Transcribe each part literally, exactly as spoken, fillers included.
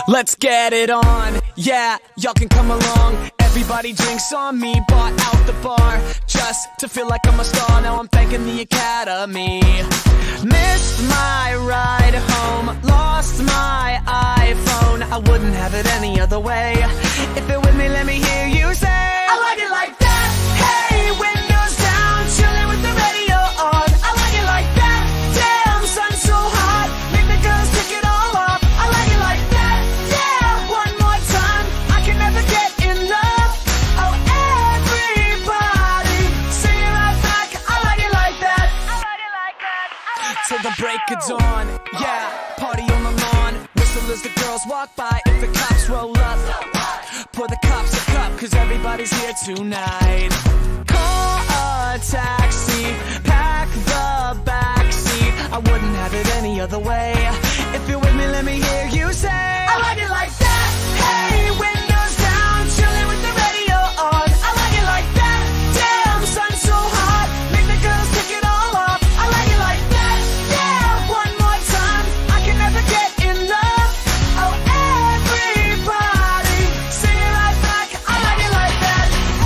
Let's get it on, yeah, y'all can come along. Everybody drinks on me, bought out the bar just to feel like I'm a star. Now I'm thanking the Academy. Missed my ride home, lost my iPhone. I wouldn't have it any other way. If you're with me, let me hear you say, I like it like that. Hey, windows down, chilling with the radio on. I like it like that. Damn, sun's so hot, make the girls take it all off. I like it like that. Yeah, one more time, I can never get enough. Oh, everybody, sing it right back. I like it like that. I like it like that. Like till the break of dawn, yeah, party on the lawn. Whistle as the girls walk by. If the cops roll up, pour the cops a cup, cause everybody's here tonight. Call a taxi, pack the backseat. I wouldn't have it any other way. If you're with me, let me hear you say, I like it like that. Hey, windows down, chilling with the radio on. I like it like that. Damn, sun's so hot, make the girls take it all off. I like it like that. Yeah, one more time, I can never get enough. Oh, everybody, sing it right back. I like it like that.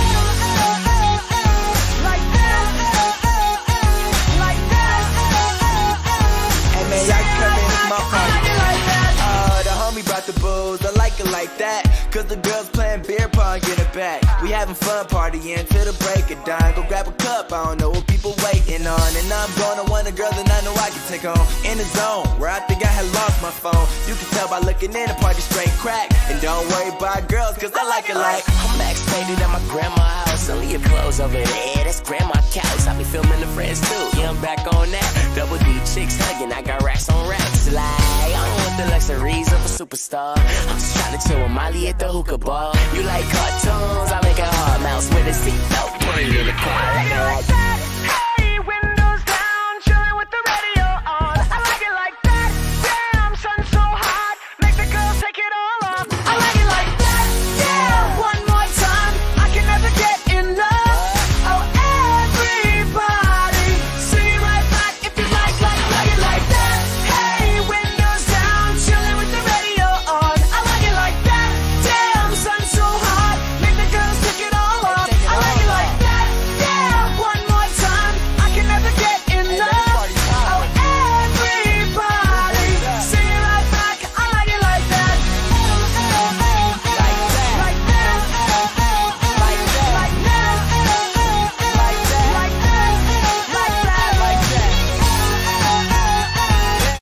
Like that. Like that. Hey man, y'all come in to my I party. like it like that. Uh, the homie brought the booze, I like it like that. Cause the girls playing beer pong, get it back. We having fun partying till the break of dawn. Go grab a cup, I don't know what people waiting on. And I'm going to one of the girls that I know I can take home. In the zone, where I think I had lost my phone. You can tell by looking in, the party straight crack. And don't worry about girls, cause I like it like, I'm backstage at my grandma's house. Only your clothes over there, that's grandma couch. I be filming the friends too, yeah, I'm back on that. Double D chicks hugging, I got racks on racks. Like, I don't want the luxuries of a superstar. I'm just trying to chill with Molly at the hookah bar. You like cartoons, I make a hard mouse with a seatbelt. Put it in the car, I like it like that.